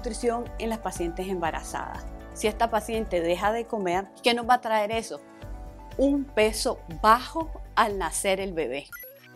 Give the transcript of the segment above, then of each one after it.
nutrición en las pacientes embarazadas. Si esta paciente deja de comer, ¿qué nos va a traer eso? Un peso bajo al nacer el bebé.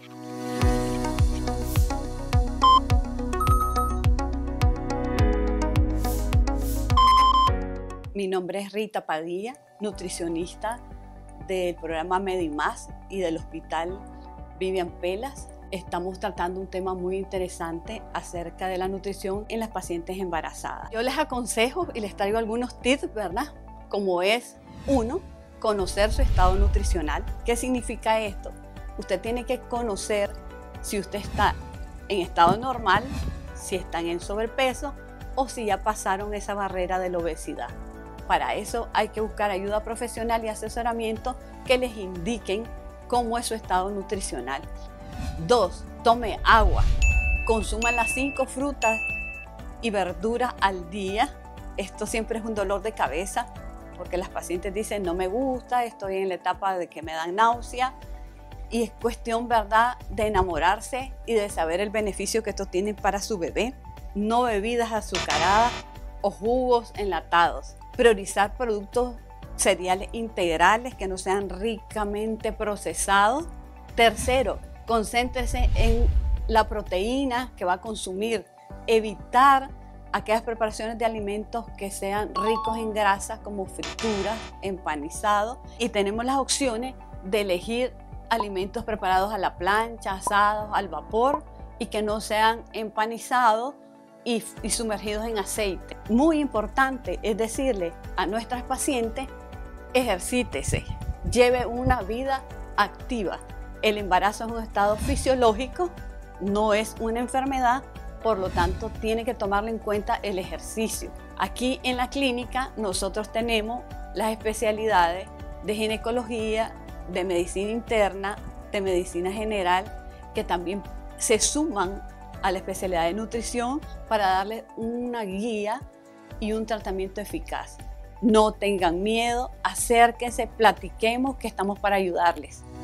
Mi nombre es Rita Padilla, nutricionista del programa Medimás y del Hospital Vivian Pelas. Estamos tratando un tema muy interesante acerca de la nutrición en las pacientes embarazadas. Yo les aconsejo y les traigo algunos tips, ¿verdad? Como es, uno, conocer su estado nutricional. ¿Qué significa esto? Usted tiene que conocer si usted está en estado normal, si están en sobrepeso o si ya pasaron esa barrera de la obesidad. Para eso hay que buscar ayuda profesional y asesoramiento que les indiquen cómo es su estado nutricional. 2. Tome agua. Consuma las 5 frutas y verduras al día. Esto siempre es un dolor de cabeza porque las pacientes dicen no me gusta, estoy en la etapa de que me dan náusea. Y es cuestión, ¿verdad?, de enamorarse y de saber el beneficio que esto tiene para su bebé. No bebidas azucaradas o jugos enlatados. Priorizar productos cereales integrales que no sean ricamente procesados. Tercero, concéntrese en la proteína que va a consumir. Evitar aquellas preparaciones de alimentos que sean ricos en grasas como frituras, empanizados. Y tenemos las opciones de elegir alimentos preparados a la plancha, asados, al vapor y que no sean empanizados y sumergidos en aceite. Muy importante es decirle a nuestras pacientes, ejercítese, lleve una vida activa. El embarazo es un estado fisiológico, no es una enfermedad, por lo tanto tiene que tomarle en cuenta el ejercicio. Aquí en la clínica nosotros tenemos las especialidades de ginecología, de medicina interna, de medicina general, que también se suman a la especialidad de nutrición para darle una guía y un tratamiento eficaz. No tengan miedo, acérquense, platiquemos que estamos para ayudarles.